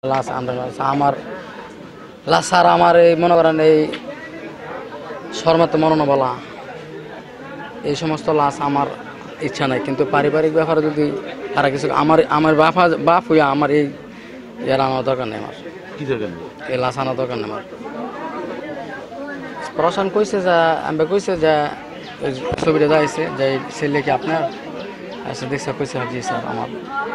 লাশ আমার লাশ আর আমার এই মনে করেন এই শর্মাতে মরণ বলা এই সমস্ত লাশ আমার ইচ্ছা নাই, কিন্তু পারিবারিক ব্যাপারে যদি তারা কিছু আমার বাপ হইয়া আমার এই ইয়ার আনার দরকার নেই। আমার কি দরকার নেই? এই লাশ আনার দরকার নেই। আমার প্রশাসন কইছে যে আমি কইছে যে ছবিটা যাইছে যে ছেলে কি আপনার আচ্ছা দেখছে, কইছে জি স্যার আমার,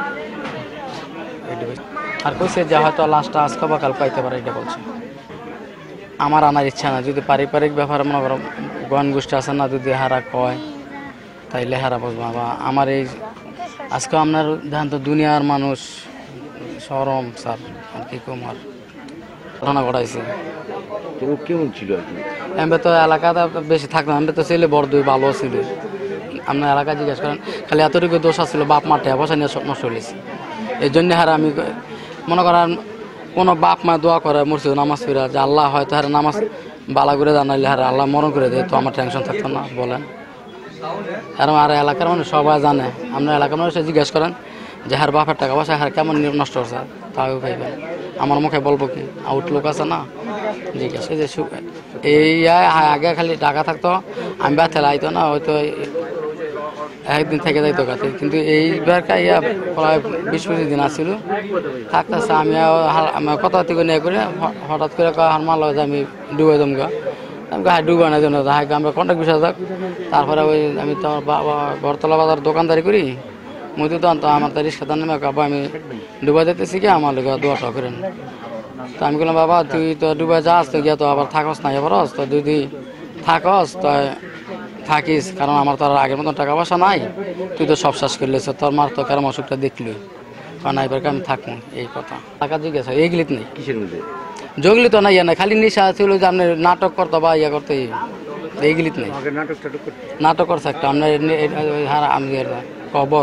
আর কইছে যে হয়তো লাশটা আজকে বা কাল পাইতে পারে, এটা বলছে। আমার আনার ইচ্ছা না, যদি পারিবারিক ব্যাপারে মনে করো গণ গোষ্ঠী আছে না, যদি হারা কয় তাইলে হারা বুঝবো। বা আমার এই আজকে আপনার ধান তো দুনিয়ার মানুষ সরম স্যার আর কি কুমার ঘটনা ঘটাইছে। তো ও কেমন ছিল আর কি? আমি তো এলাকাতে বেশি থাকতাম, আমি তো ছেলে বড় দুই ভালো ছিল। আপনার এলাকা জিজ্ঞেস করেন, খালি এতটুকু দোষ ছিল বাপ মা টাকা পয়সা নিয়ে সব নষ্ট হয়েছে। এই জন্য হারা আমি মনে করেন কোনো বাপ মা দোয়া করে মসজিদ নামাজ ফিরা যে আল্লাহ হয়তো হারে নামাজ বালা করে জানাইলে হারে আল্লাহ মরণ করে দেয়, তো আমার টেনশন থাকতো না বলেন। আর এলাকার মানুষ সবাই জানে, আপনার এলাকার মানুষ জিজ্ঞেস করেন যে হার বাপের টাকা পয়সা হার কেমন নষ্ট করছে, তাও পাইবেন। আমার মুখে বলবো কি, আউটলুক আছে না জিজ্ঞাসা যে এই আগে খালি টাকা থাকতো, আমি ব্যথা আইতো না, হয়তো একদিন থেকে যাইতো কাছে, কিন্তু এইবার ইয়া প্রায় 20-25 দিন আসছিল থাকতেছে। আমি কথা থেকে নিয়ে করে হঠাৎ করে হার মাল যে আমি ডুবে দম গা, আমি হাই ডুবে না জন্য হাই আমরা কন্ট্যাক্ট বিষয় থাক। তারপরে ওই আমি তো আমার বাবা বরতলা বাজার দোকানদারি করি, মুদি তো আমার তো রিক্সা নেমে কাবা আমি ডুবা যেতেছি কি আমার লোক দোয়াটা করেন। তো আমি বললাম বাবা তুই তো ডুবে যাস, তো গিয়ে তো আবার থাকস না এবারস, তো যদি থাকস তো থাকিস, কারণ আমার তো আর আগের মতন টাকা পয়সা নাই, তুই তো সব শেষ করলিস, তোর মার তো কেরম অসুখটা দেখলি, কারণ এবার আমি থাকবো এই কথা টাকা জিজ্ঞাসা এইগুলিত নেই। কিসের মধ্যে? জগলি তো না ইয়া নাই, খালি নিশা ছিল যে আপনি নাটক করতো বা ইয়া করতে, এইগুলিত নেই। নাটক করছে একটা আপনার আমি কবর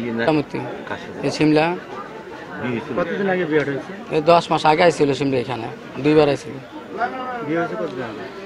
সিমলা 10 মাস আগে আইছিল সিমলা, এখানে 2বার আইছিল।